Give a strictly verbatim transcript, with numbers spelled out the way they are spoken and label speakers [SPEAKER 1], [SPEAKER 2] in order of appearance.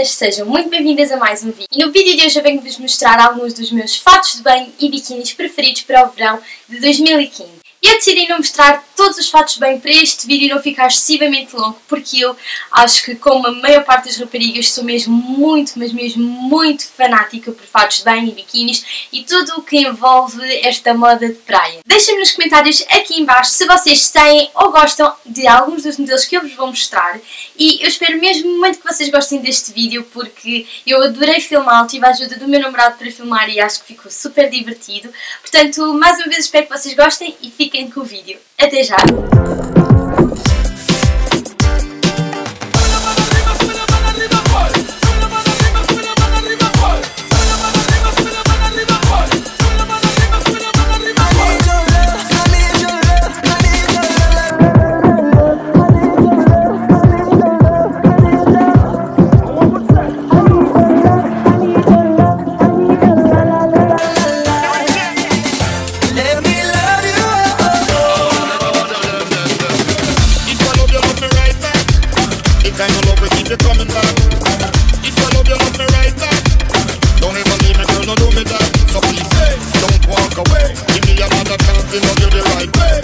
[SPEAKER 1] meninas, sejam muito bem-vindas a mais um vídeo. E no vídeo de hoje eu venho-vos mostrar alguns dos meus fatos de banho e biquinis preferidos para o verão de dois mil e quinze. Eu decidi não mostrar todos os fatos de banho para este vídeo e não ficar excessivamente longo, porque eu acho que, como a maior parte das raparigas, sou mesmo muito, mas mesmo muito fanática por fatos de banho e biquinis e tudo o que envolve esta moda de praia. Deixem-me nos comentários aqui em baixo se vocês têm ou gostam de alguns dos modelos que eu vos vou mostrar, e eu espero mesmo muito que vocês gostem deste vídeo, porque eu adorei filmá-lo, tive a ajuda do meu namorado para filmar e acho que ficou super divertido. Portanto, mais uma vez espero que vocês gostem e fiquem com o vídeo. Até já!
[SPEAKER 2] Don't walk away, give me another chance to love you the right way.